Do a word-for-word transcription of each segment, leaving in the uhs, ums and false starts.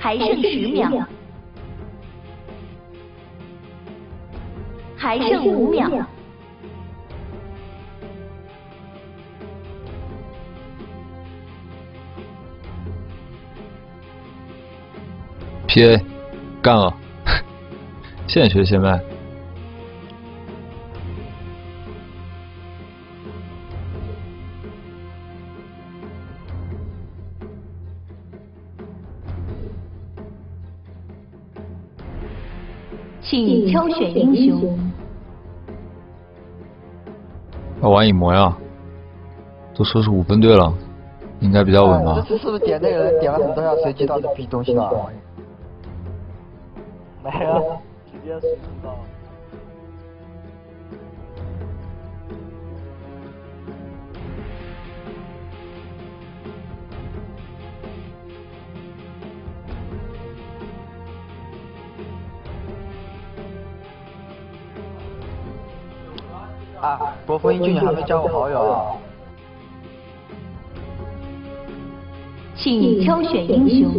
还剩十秒，还剩五秒。 P A， 干了！现学现卖。 请挑选英雄。 要玩影魔呀？都说是五分队了，应该比较稳吧？ 这次是不是点那个人点了很多要随机到这批东西了？没有，直接随机到。啊，国风英俊，你还没加我好友啊？ 请挑选英雄。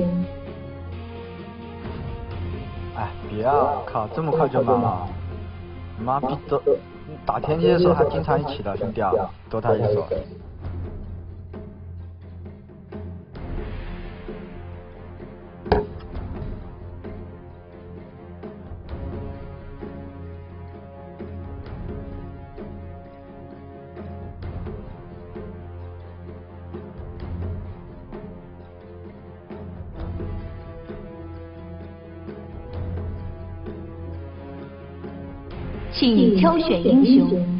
哎，别啊！靠，这么快就满了？妈逼都打天机的时候还经常一起的，兄弟啊，多他一手。 请挑选英雄。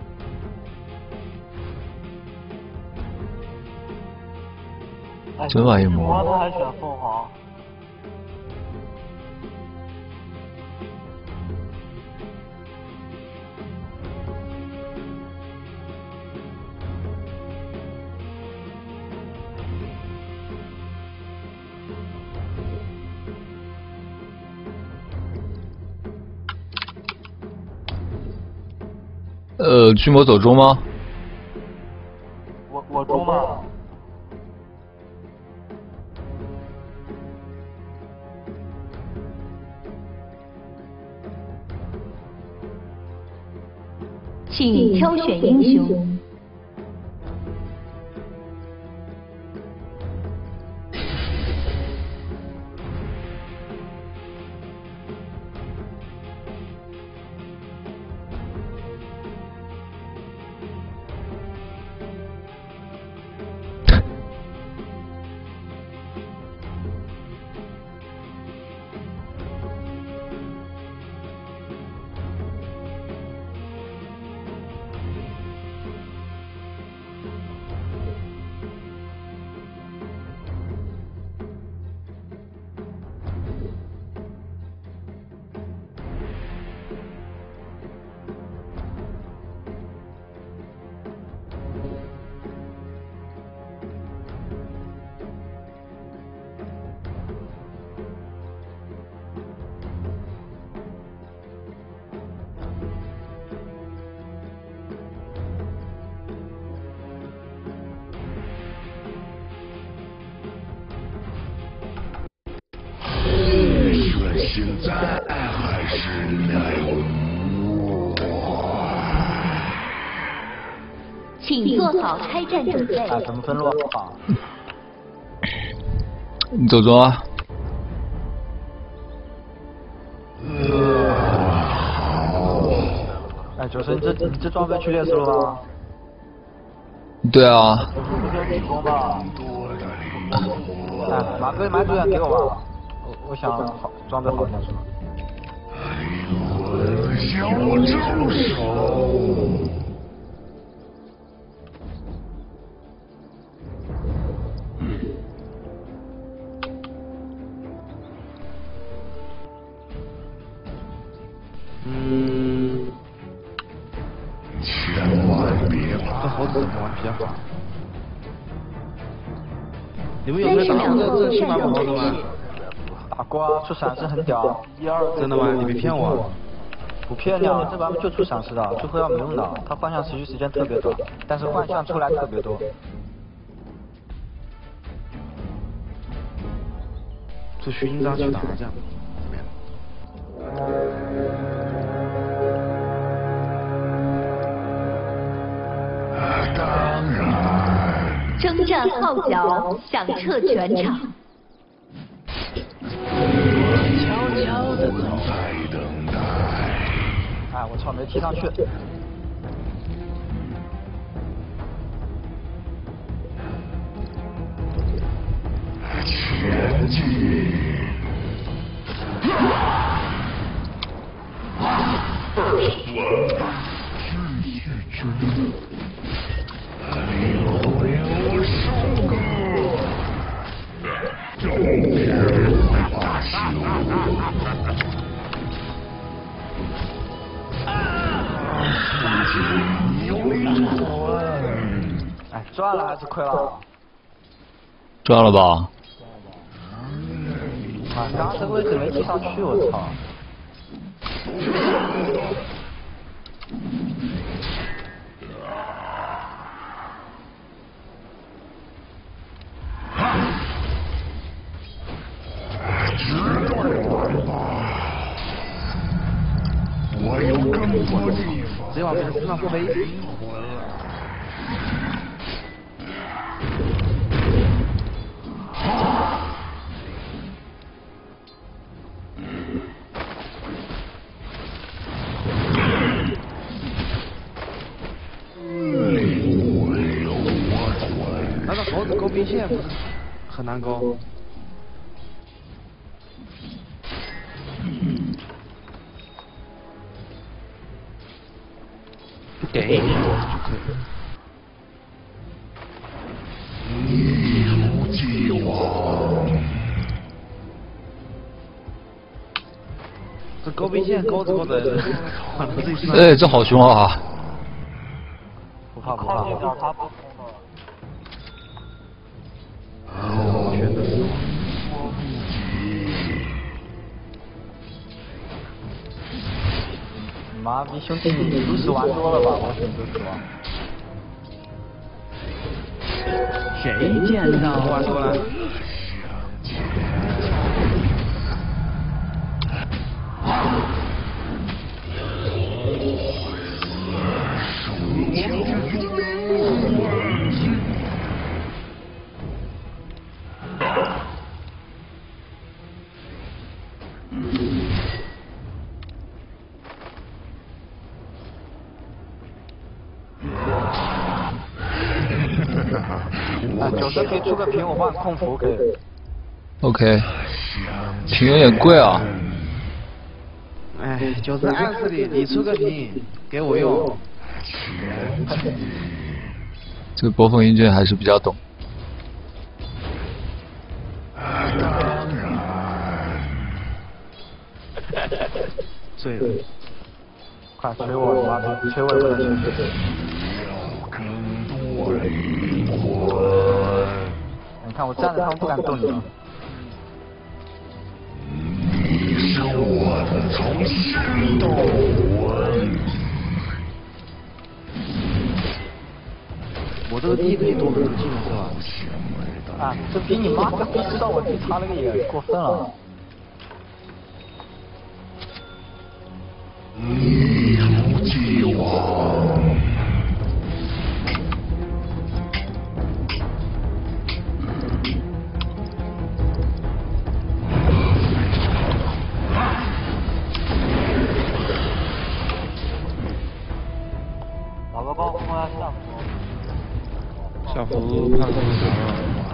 真玩影魔。 他还选凤凰。 呃，巨魔走中吗？ 我我中吗？ 请挑选英雄。 现在还是奈我。 请做好开战准备。 哎，怎么分落啊？ 你走中啊。 哎，九神，你这你这装备去猎食了吗？ 对啊。 你攻吧。哎，马哥，马主任给我吧。我我想好装备好一点是吧？ 灵魂向我招手。 嗯。 千万别怕。 这猴子怎么玩比较好？ 你们有没有打过这这新版本猴子吗？ 打过啊，出闪失很屌。一二。 真的吗？你别骗我。 不骗你啊，这版本就出闪失的，最后要没用的。它幻象持续时间特别短，但是幻象出来特别多。 这是勋章去打麻将。 当然。 征战号角响彻全场。 悄悄的走，在等待。 哎，我操，没踢上去。 前进。二死，继续追。留留收割。终日罢休。父亲有准。 哎，赚了还是亏了？ 赚了吧？ 啊，刚刚这个位置没踢上去，我操！ 我有更多地方。 直接往别人身上飞。那个猴子勾兵线不是很难勾。点一点就可以。 一如既往。 这勾兵线勾着勾着，自己哎，这好凶啊！ 不怕不怕。 哦， 全都是。 妈逼兄弟，你炉石玩多了吧？我选择死亡。 谁见到玩多了？ 啊，九十可以出个屏，我帮你控服可以。 OK， 屏有点贵啊。 哎，就是暗示里你出个屏给我用。 这个波峰英俊还是比较懂。 当然。 醉了。 快捶我，妈逼，捶我也不能捶捶。 更多灵魂。 你看我站着，他们不敢动你了。 你是我的从心斗魂。 我这个地可以多很多技能是吧？ 啊，这比你妈这逼知道我地差那个也过分了。 一如既往。 老哥帮我摸下下服。 下服看看啥了？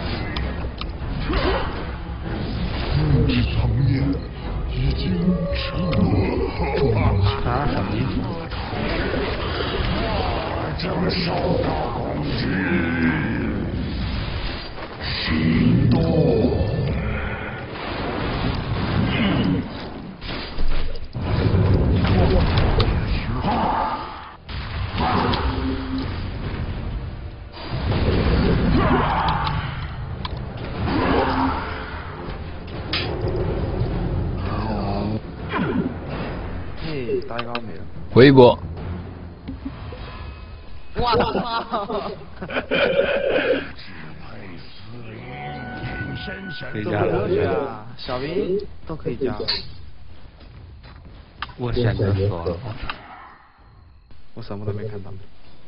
物质层面已经彻底啥什么意思？ 我将受到攻击。行动。 嘿，大一高没了。 回一波。 我操！ 只配死于可以加科了， 学啊，小兵都可以加。 我选择死亡。 我什么都没看到。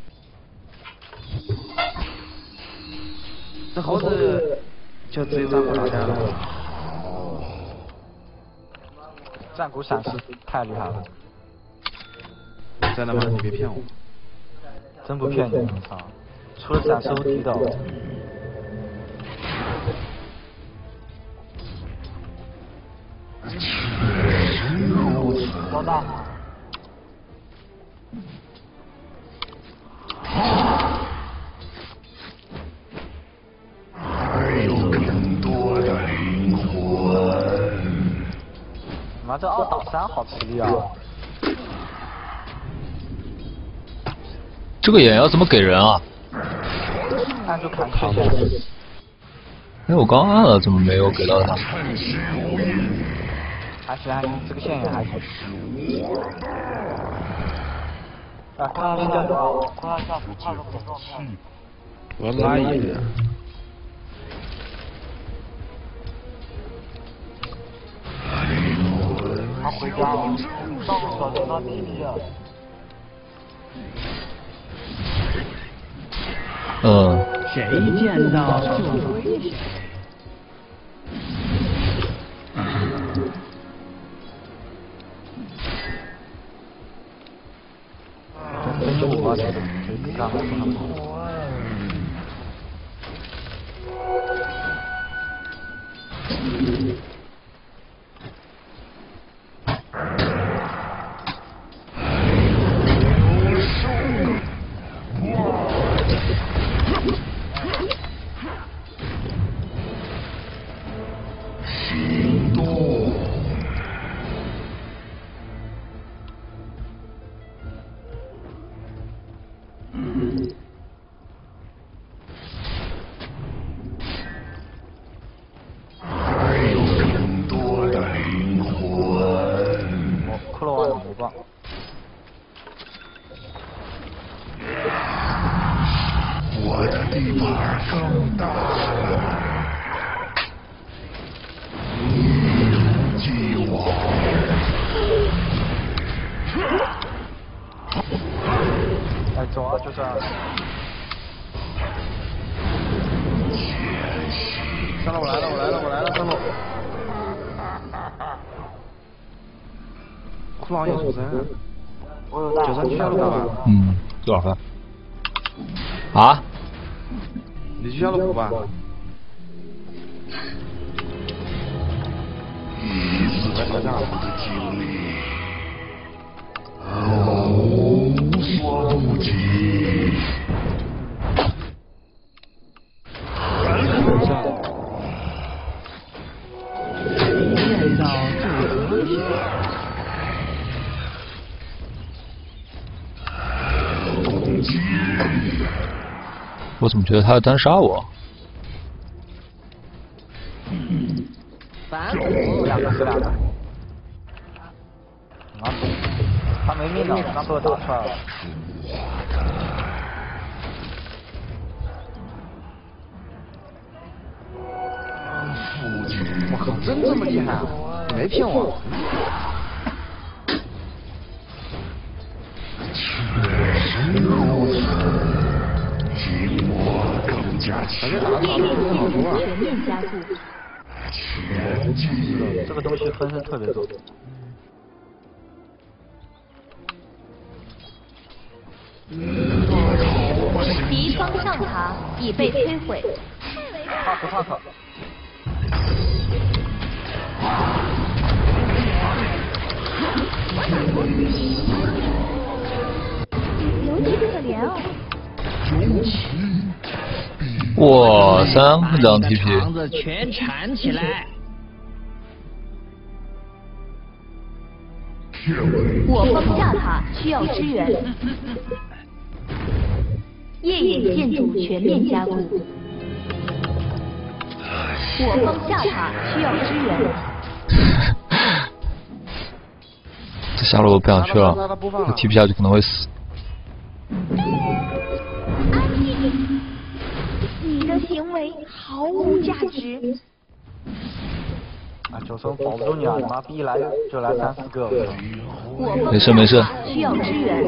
这猴子就只有战鼓打架了。战鼓闪失太厉害了。真的吗？你别骗我。真不骗你，我操！除了闪失无敌的。老大。 还有更多的灵魂。 妈，这二打三好吃力啊！ 这个眼要怎么给人啊？ 按住砍缺陷。 哎，我刚按了，怎么没有给到他？ 还行还行，这个线也还行。啊，看那边叫什么？看一下不怕的活状态。 我拉一个。 他回家了，上个小队他屁屁啊。 嗯。 谁见到就跪下。 真有我的，这干嘛不能跑？ 行动。还有更多的灵魂。 我骷髅王有魔棒。 我的地盘更大了。一既往。 哎，走啊，就是。上了，我来了，我来了，我来了，上路。骷髅王有出身，九三去下路吧。 嗯，多少分？啊？ 你去下路补吧。 一次错误的经历，无所不及。 见到就跪下。 我怎么觉得他要单杀我？ 反死两个，死两个。啊！他没命了，刚被我打出来了。我靠，真这么厉害啊！你没骗我。 确实如此，寂寞更加强烈。 全面加速。 前进。 这个东西分身特别多。 敌方上塔已被摧毁。 怕不怕可？ 有点可怜哦。 哇，三张 T P。 肠子全缠起来。 我方下塔需要支援。夜眼建筑全面加固。我方下塔需要支援。 这下路我不想去了，我 T P 下去可能会死。 你的行为毫无价值。 啊，就说抱不住你啊！你妈逼来就来三四个。 我没事没事。 需要支援。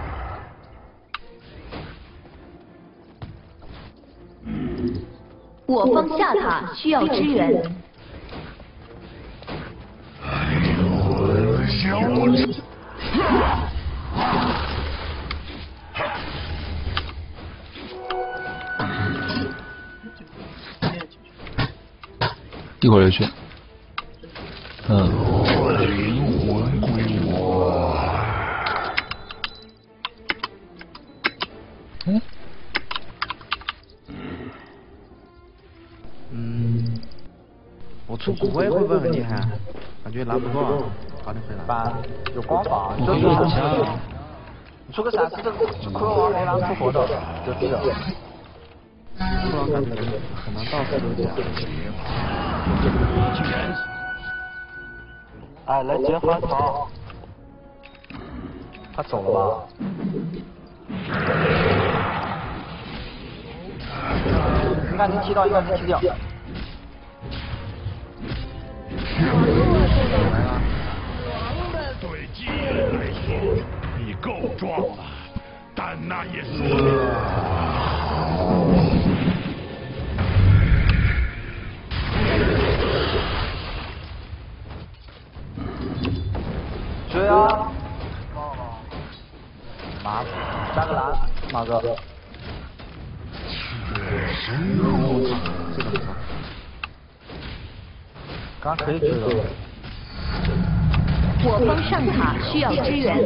我方下塔需要支援。 一会儿就去。嗯。 灵魂归我。 嗯。 嗯。我出顾威会不会很厉害？感觉拿不过，好点回来。 班有光法， 我就是可以拿枪。 你出个三四这骷髅王没狼出活的，就这个。 骷髅感觉很难到处都这样。 哎，来接花草。他走了吧？应该能踢到，应该能踢掉。 对巨人来说，你够壮了，但那也说明。 追啊！马加个蓝，马哥。 神如此， 刚可以追了。 我方上塔需要支援。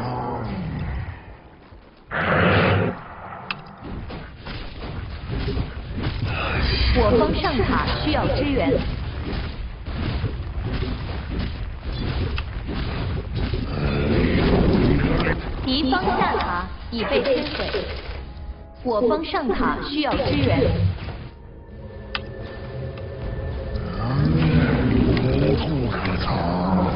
我方上塔需要支援。敌方下塔已被摧毁，我方上塔需要支援。 无处可藏。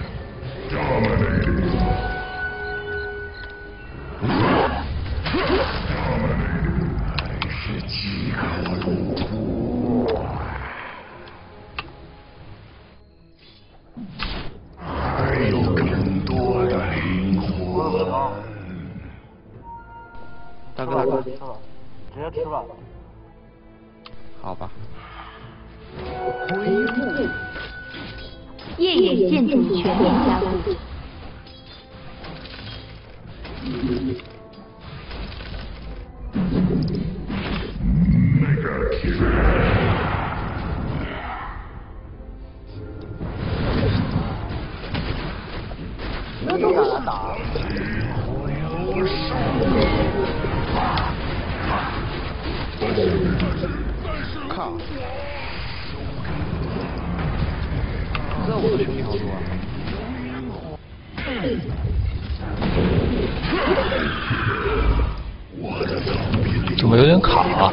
还是几个路途。还有更多的灵魂。 大哥大哥， 直接吃吧。 好吧。 夜野建筑全面加固。 那都敢打。 靠！这我的兄弟好多啊！ 怎么有点卡啊？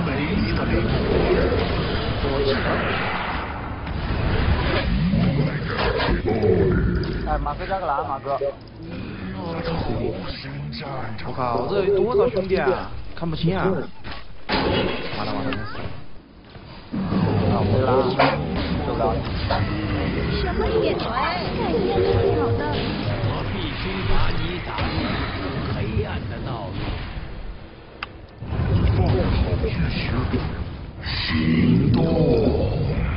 哎，马哥加个蓝，马哥。 我靠，这有多少兄弟啊？看不清啊！完了完了， 啊，没蓝，受不了。 什么也来，改变是好的。 我必须把你导入黑暗的道路。 放好指示，行动。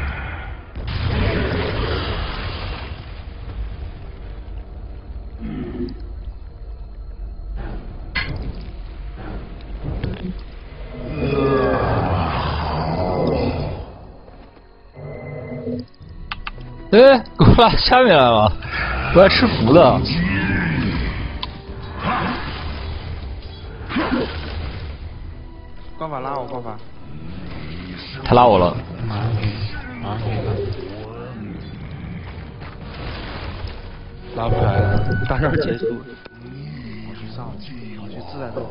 哎，给我拉下面来了，我要吃符的。 官法拉我，官法。 他拉我了。 拉不来了，大招结束。我去上，我去自然走。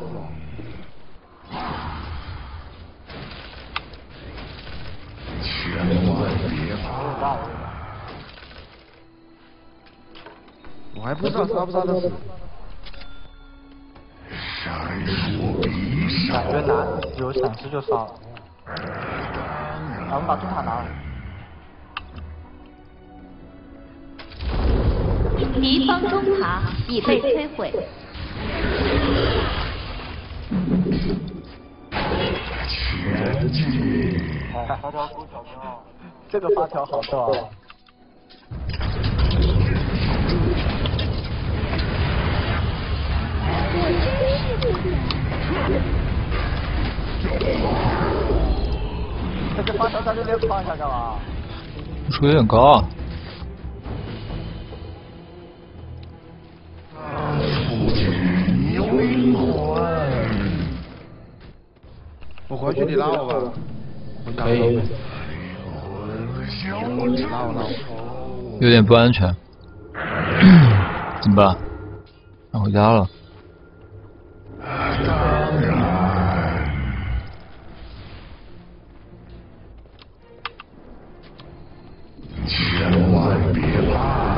千万别怕！ 我还不知道杀不杀得死。 闪烁匕首。 感觉难，有闪失就杀了。啊，我们把中塔拿了。 敌方中塔已被摧毁。 前进。 哎，发条够小心哦，这个发条好逗啊！这个发条在这边放一下干嘛？ 树有点高啊。 父亲有灵魂。 我回去你拉我吧。 可以。 拉我拉我。 有点不安全。怎么办？要回家了。 当然。千万别怕。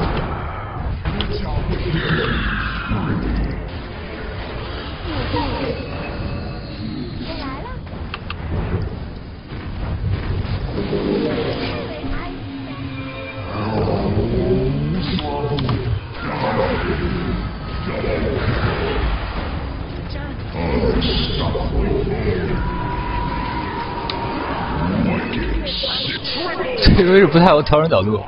这个位置不太好调整角度。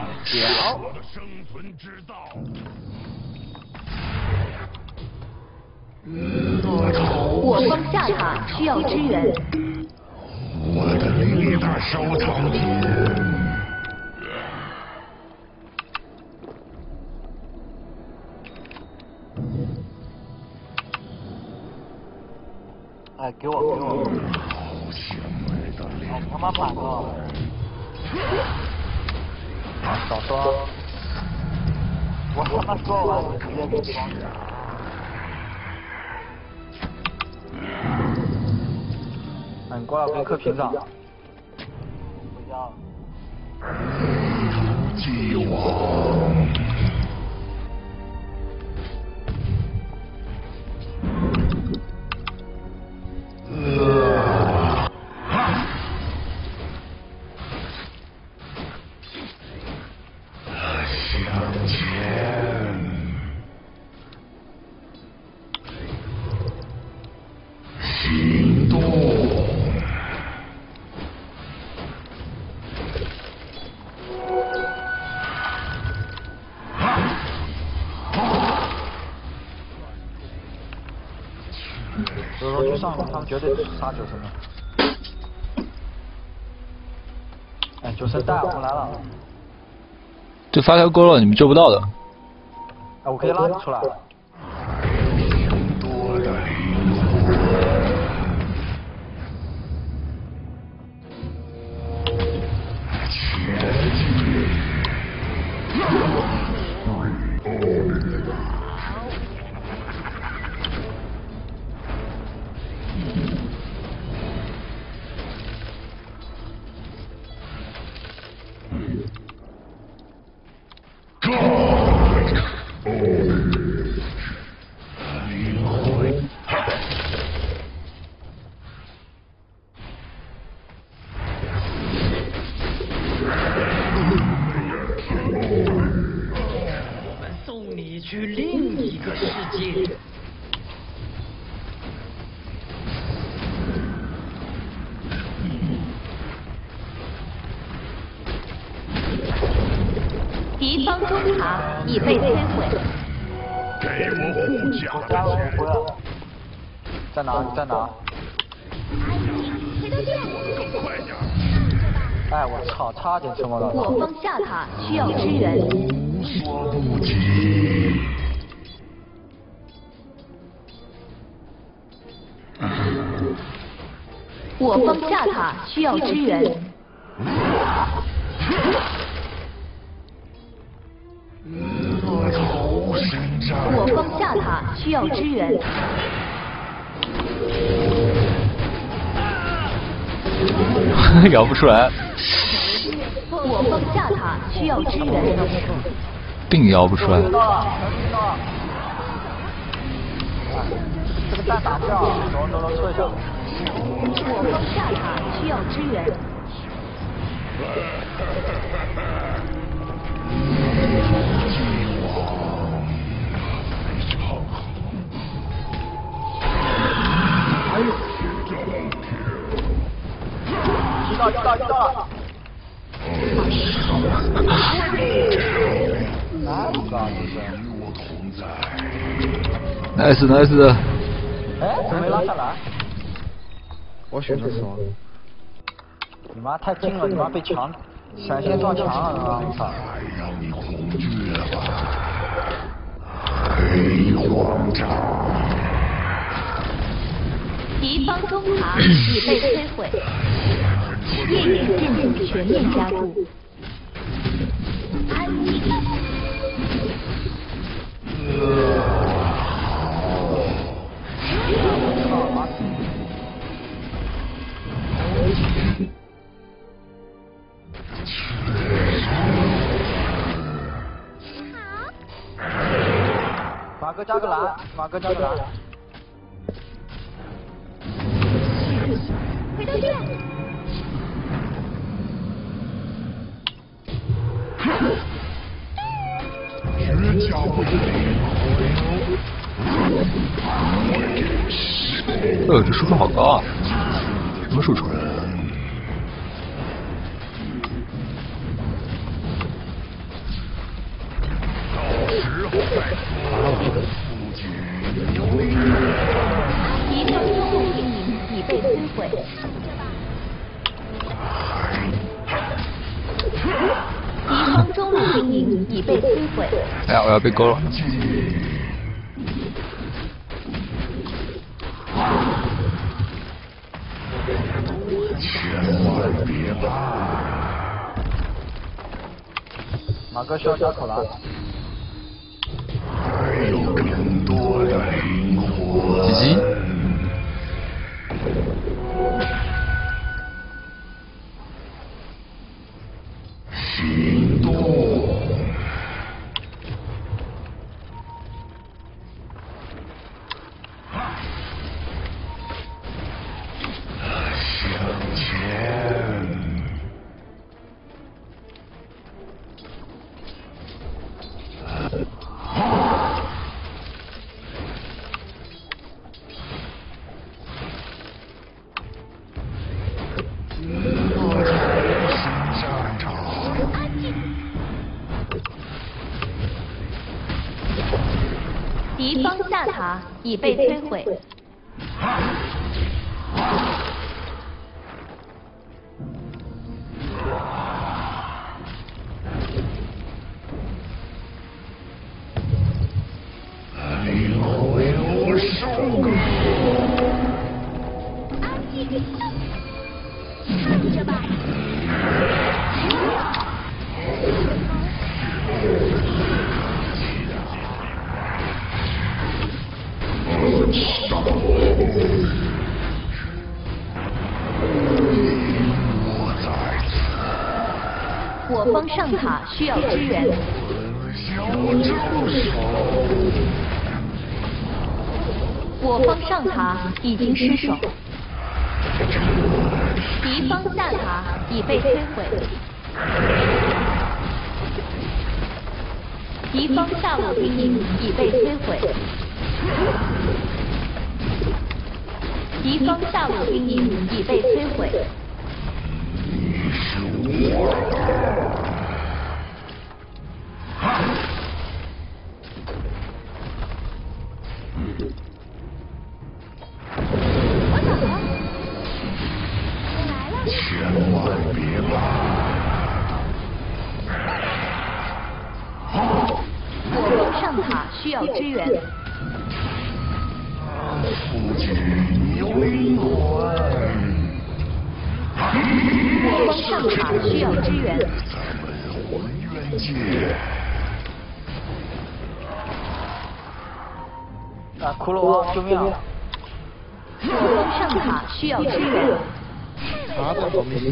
我方下塔需要支援。 我的力大收藏品。 哎，给我，给我！ 好险美的灵哎，他妈反了！啊，少说！我他妈说完我直接给你光。哎，你过来，我给你刻屏障。回家了。 既往。 所以说去上路，他们绝对杀九神的。哎，九神带我们来了。 这发条勾了，你们救不到的。 哎，我可以拉你出来。 多的灵魂。前进。 去另一个世界。 敌方中塔已被摧毁。 给我护甲的钱。在哪？你在哪？ 快点！ 哎，我操，差点成功了。 我方下塔需要支援。 无所不及。 我方下塔需要支援。我方下塔需要支援。 摇不出来。 我方下塔需要支援。 并摇不出来。 这个蛋打不了，走走走，撤一下。 我方下塔需要支援。 既往。 知道知道知道。哪个啊？这是。 nice nice。 哎，怎么没拉下来？我选的错。你妈太近了，你妈被墙闪现撞墙了，我操！ 让你恐惧了吧？黑皇朝。 敌方中塔已被摧毁，烈焰建筑全面加固。安静。 马哥加个蓝，马哥加个蓝。 回头去。 绝佳不灵。 哎呦，这输出好高啊！什么输出？ 到时候再说。夫君有礼。 敌方中路兵营已被摧毁。敌方中路兵营已被摧毁。 哎呀，我要被勾了。 千万别怕。 马哥需要小口了。 还有更多的灵魂。 鸡鸡。 行动。向前。 敌方下塔已被摧毁。 灵魂受够。 安静。看着吧。我方上塔需要支援。我方上塔已经失守。敌方下塔已被摧毁。敌方下路兵营已被摧毁。敌方下路兵营已被摧毁。 你是我的。 我走了。我来了。 千万别怕。 我方上塔需要支援。 夫君有灵魂。 我方上塔需要支援。 咱们魂渊界。 啊，骷髅王，救命啊！ 我方上塔需要支援。 他的后面。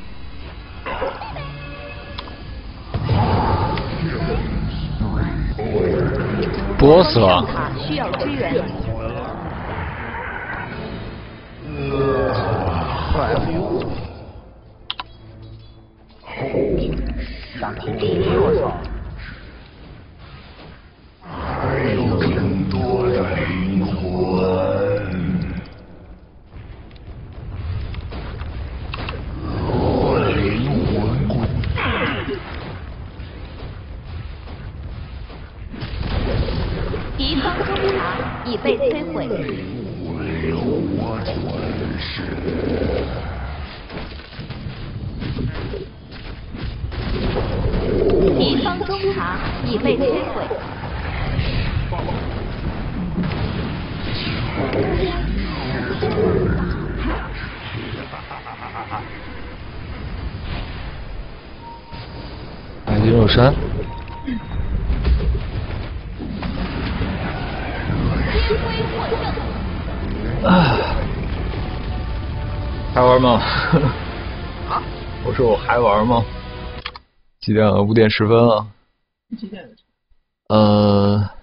波死了。 塔需要支援。 想听听，我操！ 还有更多的灵魂。 毁。 唯有我吞噬。 敌方中塔已被摧毁。 爱金肉山。啊，还玩吗？啊？我说我还玩吗？几点了？五点十分了。 几点？ 呃。